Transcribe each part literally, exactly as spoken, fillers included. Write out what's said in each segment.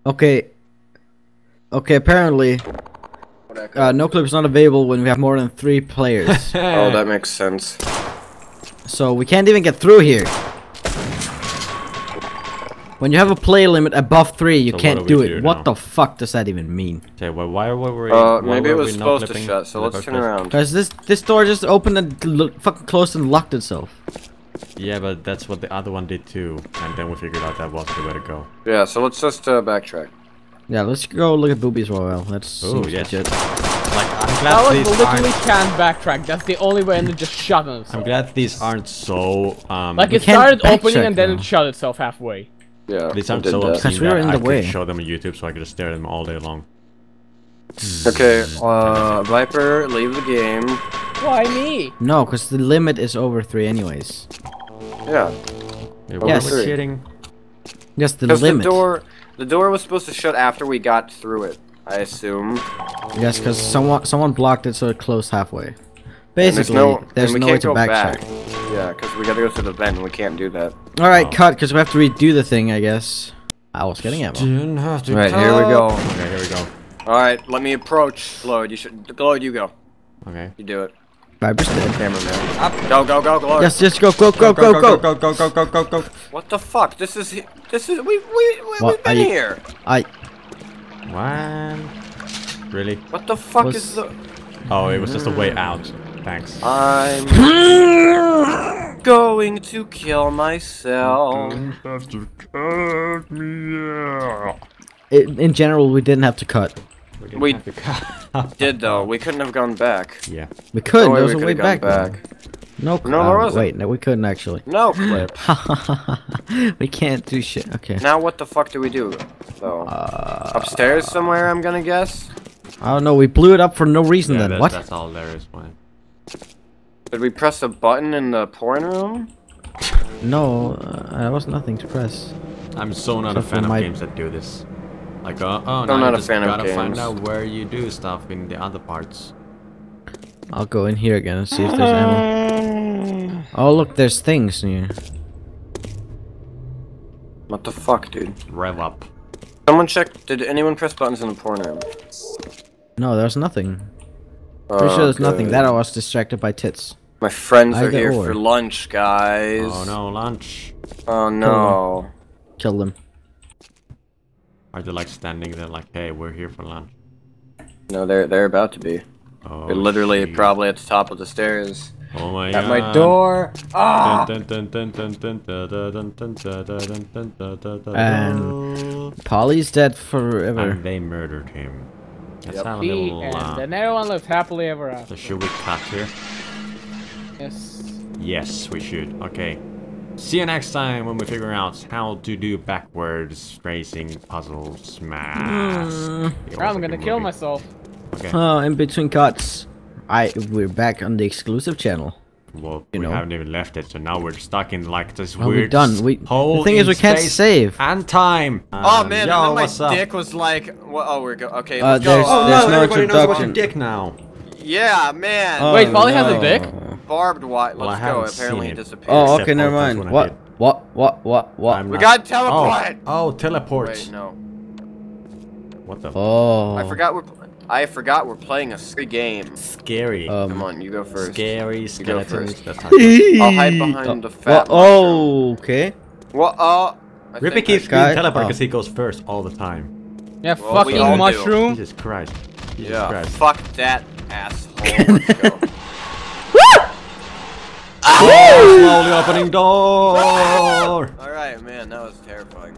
Okay. Okay, apparently, uh, no clip is not available when we have more than three players. Oh, that makes sense. So we can't even get through here. When you have a play limit above three, you So can't what do, do we it. do what now? the fuck does that even mean? Okay, well, why are we? Uh, why maybe it were was we not supposed to clipping shut, so in the let's first turn place? around. Cause this this door just opened and l fucking closed and locked itself. Yeah, but that's what the other one did too, and then we figured out that wasn't the way to go. Yeah, so let's just uh, backtrack. Yeah, let's go look at boobies for a while. That's Oh, yes. legit. Like, I'm glad That was these literally aren't. can't backtrack. That's the only way, and it just shut on itself. I'm glad these aren't so. Um, Like We it can't started opening backtrack, and then though. it shut itself halfway. Yeah, these I aren't did so that. obscene Because we were that in I the way. could show them on YouTube, so I could just stare at them all day long. Okay, uh, Viper, leave the game. Why me? No, because the limit is over three anyways. Yeah, Yeah, Yes. we're cheating. Just the because the limit. door, the door was supposed to shut after we got through it. I assume. Yes, because someone someone blocked it, so it closed halfway. And Basically, there's and we no way can't to go backtrack. back. Yeah, because we gotta go through the vent, and we can't do that. All right, Oh. cut, because we have to redo the thing, I guess. I was getting ammo. Didn't have to Right, here we go. Okay, here we go. All right, let me approach. Gloyd, you should. Gloyd, you go. Okay. You do it. Viper's dead. Cameraman. Up. Go, go, go, Gloyd. Yes, just go, go, go, go, go. go, go, go, go, go, go. What the fuck? This is. This is. We we we What we've been are you- here. I. One. Really? What the fuck Was- is the? Oh, it was just a way out. Thanks. I'm going to kill myself. have to cut me. In, in general, we didn't have to cut. We did though. We couldn't have gone back. Yeah. We could. No way there was we a way could've gone back. back. No. No, uh, there wasn't. Wait, no, we couldn't actually. No clip. We can't do shit. Okay. Now what the fuck do we do? Though Uh, upstairs somewhere, I'm gonna guess. I don't know. We blew it up for no reason. Yeah, then that, what? That's all there is. Why? Did we press a button in the porn room? No, uh, there was nothing to press. I'm so not a Except for fan of my- games that do this. Like, uh, oh, I'm now not you a just fan of gotta find games. out where you do stuff in the other parts. I'll go in here again and see if there's ammo. Oh, look, there's things here. What the fuck, dude? Rev up. Someone check. Did anyone press buttons in the porn room? No, there's nothing. Pretty Oh, sure there's nothing. good. That I was distracted by tits. My friends are Either here or. for lunch, guys. Oh no, lunch. Oh no. Kill them. Are they like standing there like, hey, we're here for lunch? No, they're they're about to be. Oh, They're literally shit. probably at the top of the stairs. Oh my At god. my door. Ah! Dun, dun, dun, dun, dun, dun, dun, dun, dun, dun, dun, dun, dun, dun, dun, And Polly's dead forever. And they murdered him. Let's Yep. have a The little. end. Uh, And everyone lived happily ever so after. should we cut here? Yes. Yes, we should. Okay. See you next time when we figure out how to do backwards racing puzzle smash. Mm. It was I'm a gonna good kill movie. myself. Okay. Oh, in between cuts, I we're back on the exclusive channel. Well, you we know. haven't even left it, so now we're stuck in like this Oh, weird we're done. We hole the thing is in we can't space save. and time. Oh Um, man, yo, and then what's my up? dick was like, well, oh, we're go. Okay, Uh, let's there's- go. Oh There's no, no everybody knows about your introduction. dick now. Yeah, man. Oh, Wait, Polly has a no. dick? Barbed wire. Well, I Let's go. haven't Apparently seen it it. disappeared. Oh, Except okay, never all times mind. when I What? did. What? What? What? What? I'm We not- got teleport. Oh, oh, teleports. Wait, no. What the? Oh. I forgot we're. I forgot we're playing a scary game. Scary. Um, Come on, you go first. Scary go skeletons. first. That's how it I'll hide behind the Well, fat. oh, okay. What? Oh. I Rippy think keeps I- being Guy- teleport oh. because he goes first all the time. Yeah, Well, we all fucking do. mushroom. Jesus Christ. Jesus Yeah. Christ. Fuck that asshole. Let's go. Oh, slowly opening door. All right, man, that was terrifying.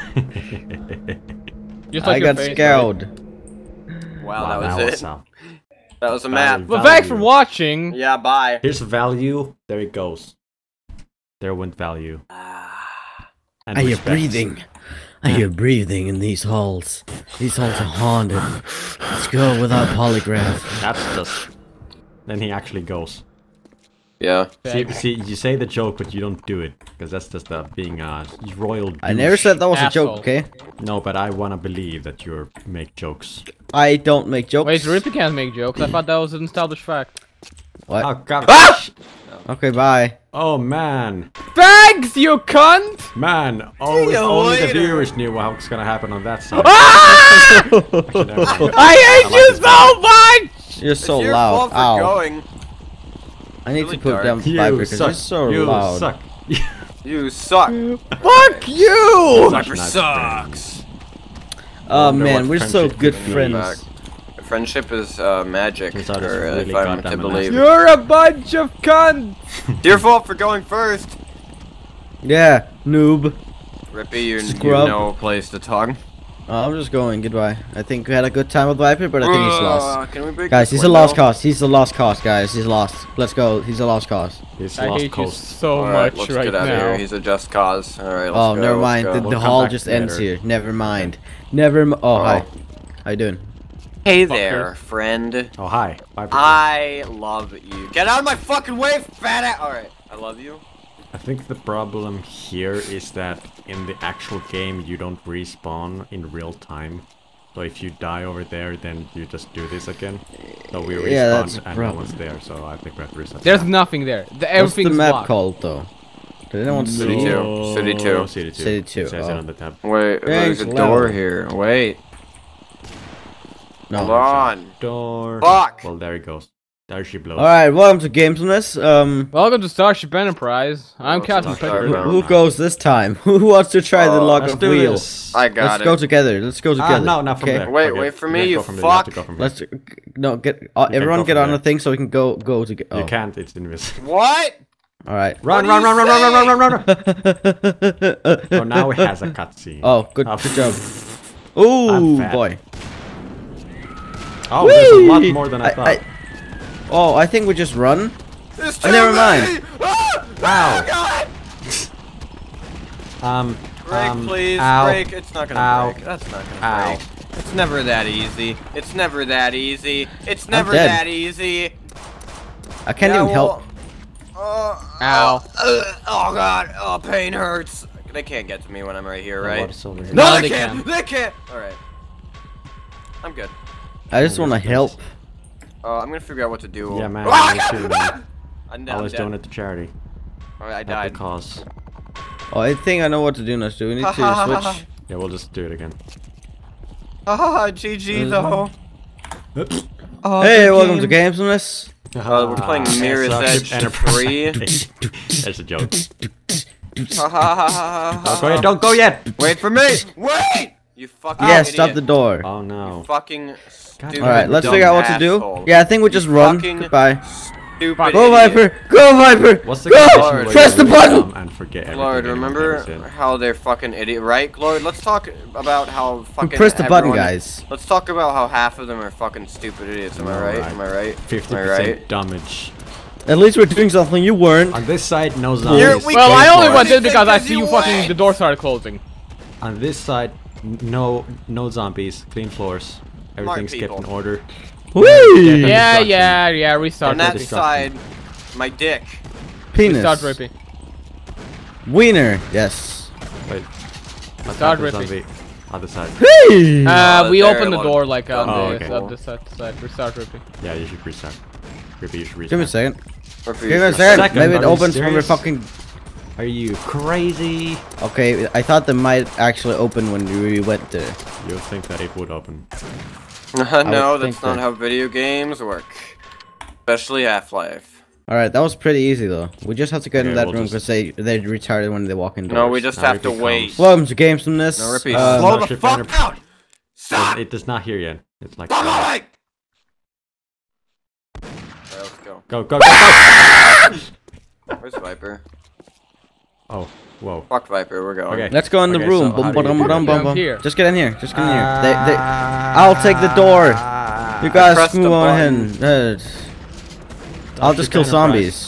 Just I like your got face, scared. Wow, Wow, that was that it. was uh, That was a valid. map. But thanks for watching. Yeah, bye. Here's value. There it goes. There went value. And I hear respect. breathing. I hear breathing in these halls. These halls are haunted. Let's go without polygraph. That's just. Then he actually goes. Yeah. See, see, you say the joke, but you don't do it because that's just uh, being a royal. I never douche. said that was a Asshole. joke, okay? No, but I wanna believe that you make jokes. I don't make jokes. Wait, Rippy can't make jokes. I thought that was an established fact. What? Oh god. Okay, bye. Oh man, Thanks, you cunt! man! Oh, if you only the later. viewers knew what's gonna happen on that side. Ah! Actually, never mind. I hate I you like so much! You're It's so your loud. fault for Ow. going. I need really to put dark. down You Viper because suck. you're so you loud. suck. You suck. Fuck you! Viper nice sucks. Oh wonder man, what we're so friendship good could be friends. Friendship is uh, magic, Turns out it's or, uh, really if I'm to goddamn believe. nasty. You're a bunch of cunts! It's your fault for going first. Yeah, noob. Rippy, you, you Scrub. no place to talk. Oh, I'm just going. Goodbye. I think we had a good time with Viper, but I think he's lost. Uh, Can we break Guys, this he's a lost window? cause. He's a lost cause, guys. He's lost. Let's go. He's a lost cause. He's I lost hate you coast. so Alright, much let's right get out of now. here. He's a just cause. Alright, let's Oh, go. never let's mind. go. The, We'll the come hall back just later. ends here. Never mind. Never. M oh, Oh. hi. How you doing? Hey there, friend. Oh hi. Viper. I love you. Get out of my fucking way, fat ass. Alright, I love you. I think the problem here is that in the actual game you don't respawn in real time. So if you die over there, then you just do this again. So we respawn Yeah, that's a and no problem. one's there, so I think we have to reset. There's that. nothing there. The, What's the everything's map blocked. called though? Did anyone City see? two. City two. City two. City two, It says it oh. on the tab. Wait, there's a Thanks, door level. here. Wait. No. Hold on. Door. Fuck. Well, there it goes. There she blows. All right, welcome to Gamesomness. Um, Welcome to Starship Enterprise. I'm Oh, Captain Starship Pickard. who, Enterprise. who goes this time? Who wants to try the Uh, log Let's of do wheel? this. I got Let's it. go together. Let's go together. Ah, no, not from okay? there. Wait, Okay, wait for you me, can't you go from there, have to fuck. go from here. Let's no get uh, can everyone go get from on there. the thing so we can go go to. Oh. You can't, it's invisible. What? All right. Run, What run, are run, you run, run, run, run, run, run, run! oh, Oh, now it has a cutscene. Oh, good, Oh, good job. I'm Ooh, fat. boy. Oh, there's a lot Whee! more than I thought. Oh, I think we just run. There's Oh, too never many! mind. Ah! Ow. Oh, God! Um, Break, um, please. ow. Break. It's not gonna Ow. break. That's not gonna Ow. break. It's never that easy. It's never that easy. It's never dead. that easy. I can't Yeah, even well, help. Uh, Ow. uh, oh god. Oh, pain hurts. They can't get to me when I'm right here, The right? water's over here. No, No, they, they can't. can. They can't. All right. I'm good. I just want to help. Uh, I'm gonna figure out what to do. Yeah, man, Ah, me too, man. I'm, I I'm was dead. doing it to charity. All right, I Not died. the cause. Oh, I think I know what to do now. Do we need to switch? Yeah, we'll just do it again. Ah, G G though. Oh, Hey, the welcome to game. Gamesomness. Uh, we're playing Ah, Mirror's Starship Edge Enterprise. three. That's a joke. Ha, ha, ha, ha, ha, Don't go yet, ha. don't go yet! Wait for me! Wait! You fucking Yeah, idiot. stop the door. Oh You no. fucking stupid. All right, let's dumb figure out what to do. asshole. Yeah, I think we just run. fucking Goodbye. Stupid Go, idiot. Viper! Go, Viper! What's the Go! condition where Press you the really button! dumb and forget everything Lord, anyone remember ever said? how they're fucking idiot, right? Lord, let's talk about how fucking Press the button, everyone- guys. Let's talk about how half of them are fucking stupid idiots. Am I right? Alright. Am I right? fifty Am I percent right? damage. At least we're doing something you weren't. On this side, no Here zombies. we Well, go I only for it. went in because I Because see you you fucking went. the door started closing. On this side, n- no no zombies, clean floors. Everything's kept people. in order. Whee! Yeah, Destruction. yeah, yeah. Restart. On that Rippy. destruction. side, my dick. Restart, Penis. Rippy. Wiener. Yes. Wait. What Start type of ripping. zombie? Other side. Hey! Uh, Uh, we there are opened a the lot door of like on Oh, the, okay. up the side, side. Restart, Rippy. Yeah, you should restart. Maybe you should restart. Give me a second. Or for Give me a you. second. second, Maybe are it you opens when we're serious? fucking. Are you crazy? Okay, I thought they might actually open when we went there. You think that it would open? No, would that's think not that. how video games work. Especially Half-Life. Alright, that was pretty easy though. We just have to get in Okay, that we'll room just- because they they're retarded when they walk in doors. No, we just Now have it to becomes- wait. Welcome to Gamesomness. No, Rippy, Uh, slow the Starship fuck Enterprise. down! Stop! It does not hear yet. It's like. Stop uh, moving! Alright, let's go. Go go go go! Where's Viper? Oh, whoa. Fuck Viper, we're going. Okay. Let's go in the Okay, room. so how Bum, do you bum, do bum, that? bum, Jump bum. here. Just get in here. Just get in here. They, they, I'll I'll take the door. You guys pressed the move on button. ahead. Uh, I'll just kill zombies.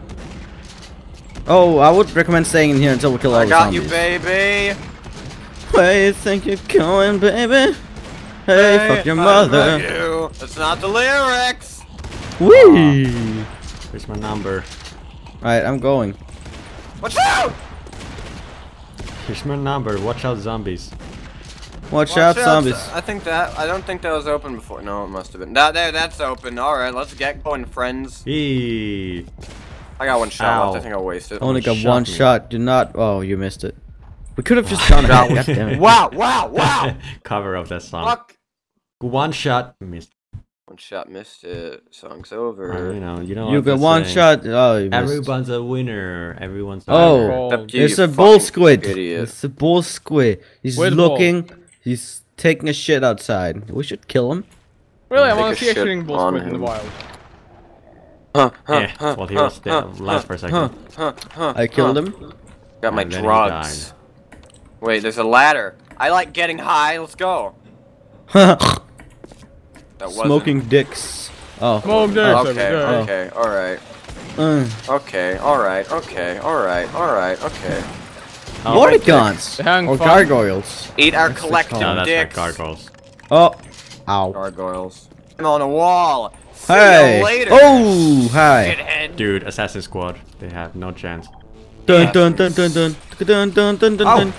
Oh, I would recommend staying in here until we kill all I the got zombies. you, baby! Where you think you're going, baby? Hey, fuck your I mother. love you. That's not the lyrics! Whee! Here's my number. Alright, I'm going. Watch out! Here's my number. Watch out, zombies. Watch, Watch out, out, zombies. I think that, I don't think that was open before. No, it must have been. That, there, that's open. Alright, let's get going, friends. Eee. I got one shot Ow. left. I think I'll waste it. Only got shot one me. shot. Do not. Oh, you missed it. We could have just gone ahead. God damn it. Wow! Wow! Wow! Cover of that song. Fuck! One shot missed. One shot missed it. Song's Uh, over. you know, you know. You what got they one say. shot. Oh, you missed. Everyone's a winner. Everyone's a Oh. winner. Cold. Except you, It's you a bull fucking squid. Idiot. It's a bull squid. He's Where's looking. He's taking a shit outside. We should kill him. Really, I Take want a to see a shit shooting bull on squid in the him. wild. Huh, huh, Yeah, huh, well, he huh, was dead huh, last for a second. huh, huh, huh, I killed huh. him. Got my And then he drugs. Wait, there's a ladder. I like getting high. Let's go. That wasn't- Smoking dicks. Oh. Smoke dicks every Okay, day. okay, alright. Uh, Okay, alright, okay, alright, alright, okay. Oh, Morticons. Hang Or fun. gargoyles. Eat our That's the collective No, that's dicks. like gargoyles. Oh. Ow. Gargoyles. I'm on a wall. See Hey. you later. Oh, hi. Shithead. Dude, Assassin Squad. They have no chance. Dun dun dun dun dun dun dun dun dun dun.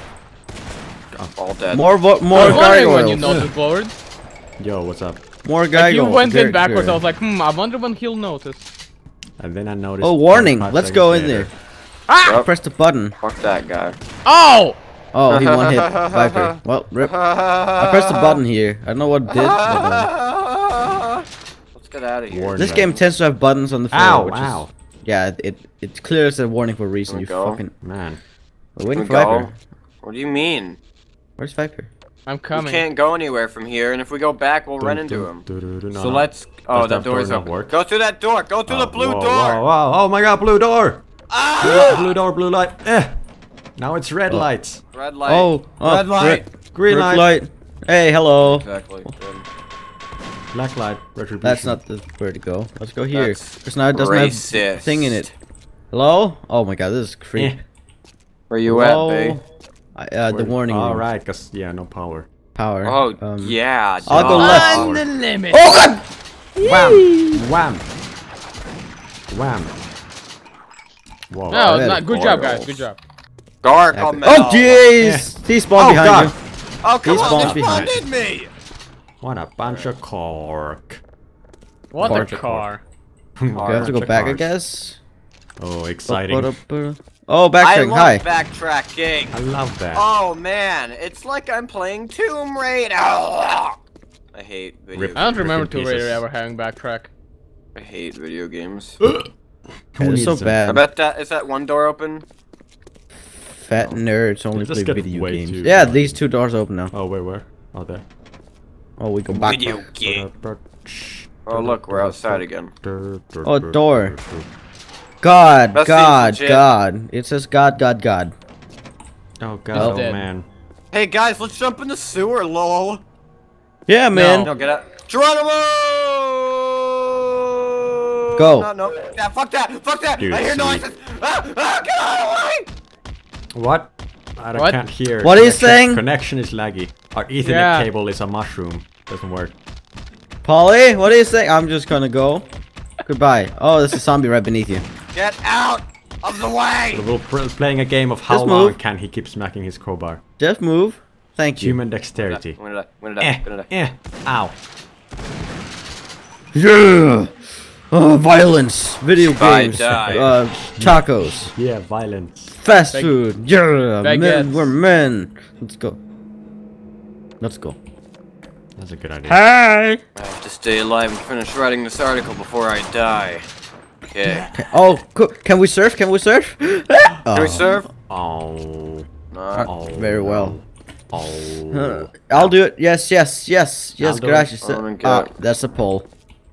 All dead. More vo I more was wondering when you gargoyles. noticed, Lord. Yo, what's up? More Like gargoyles. you went in Good, backwards, good. I was like, hmm, I wonder when he'll notice. And then I noticed. Oh, warning. forty-five Let's seconds go in later. there. Ah! Yup. Press the button. Fuck that guy. Oh! Oh, he one hit Viper. Well, rip. I pressed the button here. I don't know what it did. But, uh, Let's get out of here. Warning. this game tends to have buttons on the floor. Ow! which Ow! Is, yeah, it it clears a warning for a reason. Wanna You go? fucking. Man. We're waiting We for go? Viper. What do you mean? Where's Viper? I'm We coming. can't go anywhere from here, and if we go back, we'll run into him. No, So no. let's. Oh, Does that that door door's not open. work? Go through that door. Go through Oh, the blue whoa, door. Whoa, whoa, oh my god, blue door! Ah! Blue door, blue light. Eh. Now it's red Oh. lights. Red light. Oh, oh, Red light. red- Green red light. Hey, hello. Exactly. Good. Black light. Retribution. That's not the where to go. Let's go here. That's Because now it doesn't racist. have thing in it. Hello? Oh my god, this is creep. Eh. Where you Hello? at, babe? I, uh, the Where- warning All room. right, cause yeah, no power. Power. Oh, um, yeah. I'll go duh. left. On the limit. Oh god! Wham! Wham! Wham! Whoa. No, Red not, good job, guys. oils. Good job. Gargamel. Oh jeez! He spawned Oh, behind God. you. Oh, come He on, spawns they behind. spawned me. What a bunch of cork. What Barge a car. Okay, I have to go Bunch of back, I cars. guess. Oh, exciting. Oh, I backtracking. love Hi. backtracking. I love that. Oh man, it's like I'm playing Tomb Raider. I hate video. Rip. I don't games. remember Ripping Tomb Raider pieces. ever having backtrack. I hate video games. Who Yeah, it's so needs them? I bad. bet that is that one door open. Fat nerds only just play got video way games. too Yeah, far. these two doors open now. Oh, wait, where? Oh, there. Oh, we go back. Video game. Oh look, we're outside again. Oh, door. God, That seems God, legit. God. It says God, God, God. Oh, God, He's oh, dead. man. Hey guys, let's jump in the sewer, lol. Yeah, man. No, get out. Geronimo! Go. No, no. Yeah, fuck that. Fuck that. Dude, I hear see. noises. Ah, ah, get out of the way! What? I What? can't hear. What are you Connection- saying? Connection is laggy. Our Ethernet Yeah. cable is a mushroom. Doesn't work. Polly, what are you saying? I'm just gonna go. Goodbye. Oh, there's a zombie right beneath you. Get out of the way! So we're pr- playing a game of how Just long move. can he keep smacking his crowbar. Just move. Thank you. Human dexterity. I'm gonna die. I'm gonna die. Eh, I'm gonna die. eh, ow. Yeah. Oh, violence. Video Die, games. die. Uh, tacos. Yeah, violence. Fast Bag- food. Yeah. Men. baguettes. We're men. Let's go. Let's go. That's a good idea. Hi. I have to stay alive and finish writing this article before I die. Okay. Oh, co- can we surf? Can we surf? Can Oh. we serve? Oh. No. Oh. Very well. Oh. Uh, I'll do it. Yes, yes, yes, yes. I'll do it. Gracias. I wanna Ah, get- that's a pole.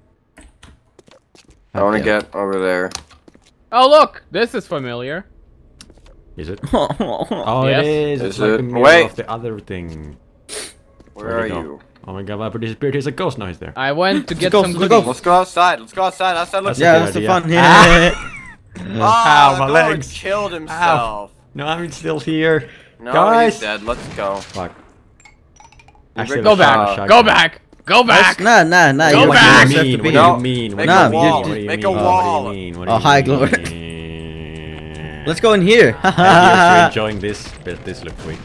I want to Okay. get over there. Oh, look! This is familiar. Is it? Oh, Oh, Yes. it is. Is It's like it? the mirror Wait. of the other thing. Where Where'd are he go? you? Oh my god, Viper disappeared. He's a ghost now. He's there. I went to get go, some let's goodies. go. Let's go outside. Let's go outside. Outside looks. yeah, good that's the idea. fun. Yeah. Oh, Ow, my the Lord legs. killed himself. No, I'm still here. No, Guys. he's dead. Let's go. Fuck. break- Go Uh, back! Go back! Go back! Nah, nah, nah. Go you What back! do have you to mean? be What here. do you mean? What Make do a you mean? wall. What do you Make mean? a What wall. do you mean? What Oh, do hi, you Glory. mean? Let's go in here. If you're enjoying this, but this look quick.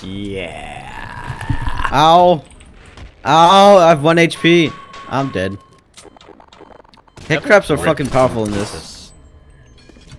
Yeah. Ow. Ow, I have one H P. I'm dead. Head crabs are fucking powerful in this.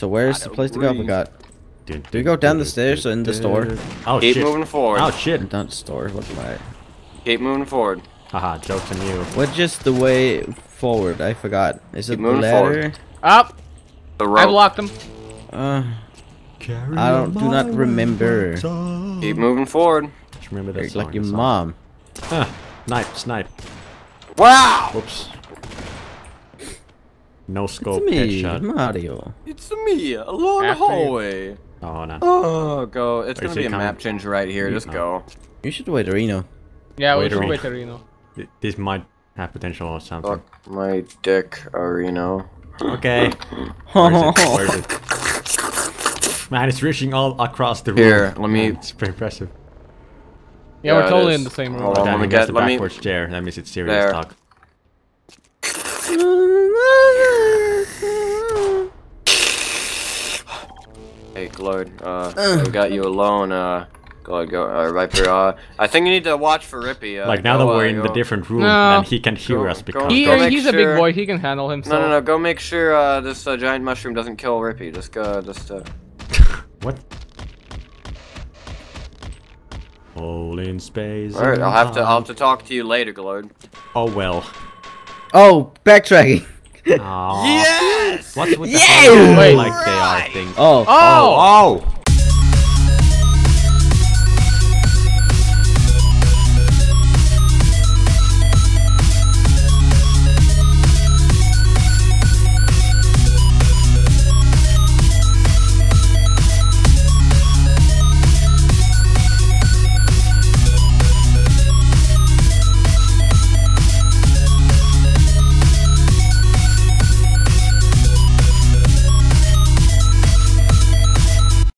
So where's I the don't place to go? I breathe. forgot. Do we go down the stairs or in the store? Oh Keep shit. moving forward. Oh shit. Down the store. What am I? Keep moving forward. Haha, joke's on you. What's just the way forward? I forgot. Is it Keep the moving ladder? forward. Up. The I rope. blocked him. Uh, I don't. Do not remember. Keep moving forward. Just remember that Like song. your that's all. mom. Ah, snipe, snipe. Wow! Whoops. No It's scope me, headshot. Mario. It's me along the After you. hallway. Oh no. Oh, go. It's Or is gonna be he a coming? map changer right here. Just Oh. go. You should wait, Reno. Yeah, we Wait a should minute. wait to Reno. Th- This might have potential or something. Fuck my dick, Areno. Okay. Where is it? Where is it? Man, it's reaching all across the room. Here, let me- It's very impressive. Yeah, Yeah, we're it totally is. in the same room. Hold on, Damn, let me he gets get- the let me- backwards chair. That means it's serious There. talk. Hey, Gloyd. Uh, we got you alone. Uh, Gloyd, go. Uh, Viper. Uh, I think you need to watch for Rippy. Uh, Like now go, that we're uh, in the go- different room, No. then he can hear Go- us go- because He, Go make he's a sure- big boy. He can handle himself. No, no, no. Go make sure uh, this uh, giant mushroom doesn't kill Rippy. Just go. Just. Uh... what? All in space. All right. and I'll have to. time. I'll have to talk to you later, Gloyd. Oh well. Oh, backtracking. Aww. Yes. What's with the Yeah! whole Wait. like they are thing? Oh. Oh! Oh!